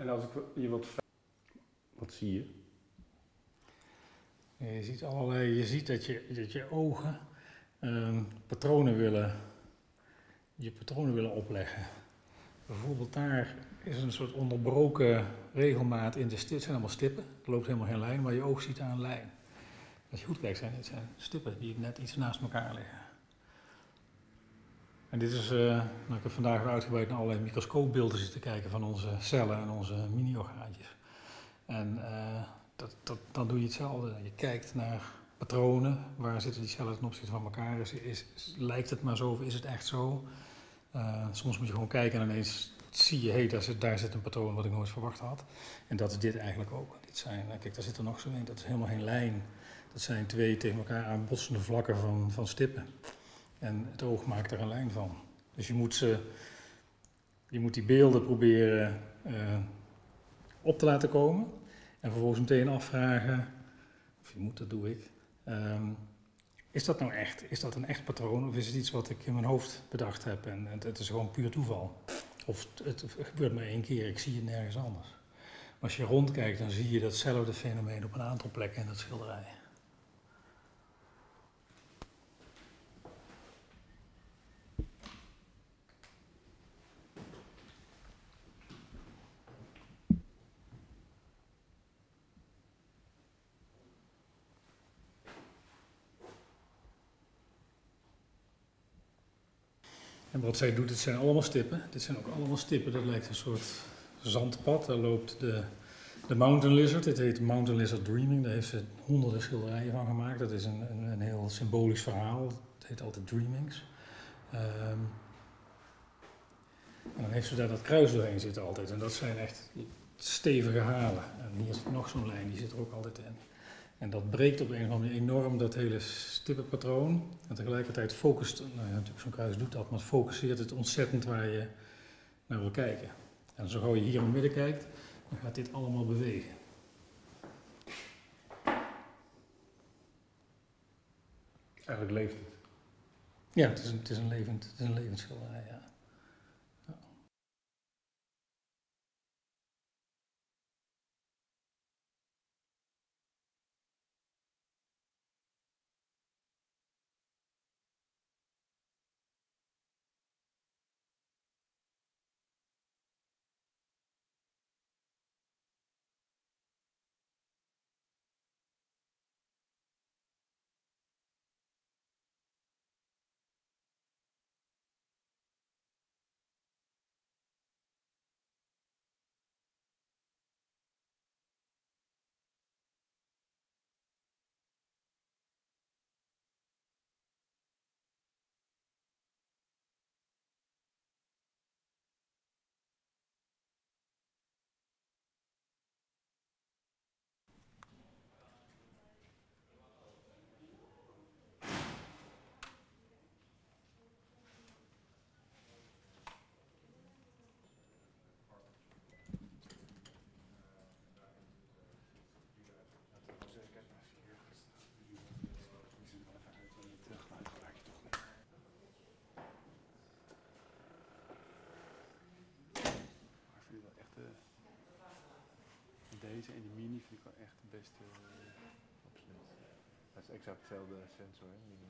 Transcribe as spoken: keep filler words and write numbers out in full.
En als ik je wat vraag, wat zie je? Je ziet allerlei, je ziet dat je, dat je ogen um, patronen willen, je patronen willen opleggen. Bijvoorbeeld daar is een soort onderbroken regelmaat in de stip. Het zijn allemaal stippen, er loopt helemaal geen lijn, maar je oog ziet daar een lijn. Als je goed kijkt, zijn het zijn stippen die net iets naast elkaar liggen. En dit is, uh, nou, ik heb vandaag weer uitgebreid naar allerlei microscoopbeelden zitten kijken van onze cellen en onze mini-orgaantjes. En uh, dat, dat, dan doe je hetzelfde. Je kijkt naar patronen, waar zitten die cellen ten opzichte van elkaar? Is, is, is, lijkt het maar zo of is het echt zo? Uh, soms moet je gewoon kijken en ineens zie je, hé, hey, daar, zit, daar zit een patroon wat ik nooit verwacht had. En dat is dit eigenlijk ook. Dit zijn, kijk, daar zit er nog zo in, dat is helemaal geen lijn. Dat zijn twee tegen elkaar aanbotsende vlakken van, van stippen. En het oog maakt er een lijn van. Dus je moet, ze, je moet die beelden proberen uh, op te laten komen. En vervolgens meteen afvragen, of je moet, dat doe ik. Um, is dat nou echt? Is dat een echt patroon? Of is het iets wat ik in mijn hoofd bedacht heb en, en het is gewoon puur toeval? Of het, het gebeurt maar één keer, ik zie het nergens anders. Maar als je rondkijkt, dan zie je datzelfde fenomeen op een aantal plekken in dat schilderij. En wat zij doet, het zijn allemaal stippen. Dit zijn ook allemaal stippen, dat lijkt een soort zandpad. Daar loopt de, de Mountain Lizard, dit heet Mountain Lizard Dreaming. Daar heeft ze honderden schilderijen van gemaakt. Dat is een, een, een heel symbolisch verhaal. Het heet altijd Dreamings. Um, en dan heeft ze daar dat kruis doorheen zitten altijd. En dat zijn echt stevige halen. En hier zit nog zo'n lijn, die zit er ook altijd in. En dat breekt op een of andere manier enorm dat hele stippenpatroon. En tegelijkertijd focust, nou ja, natuurlijk zo'n kruis doet dat, maar het focuseert het ontzettend waar je naar wil kijken. En zo gauw je hier in het midden kijkt, dan gaat dit allemaal bewegen. Eigenlijk leeft het. Ja, het is een, het is een levend, het is een levend schilderij, ja. Deze en die mini vind ik wel echt de beste uh, opzet. Dat is exact hetzelfde sensor. Hè?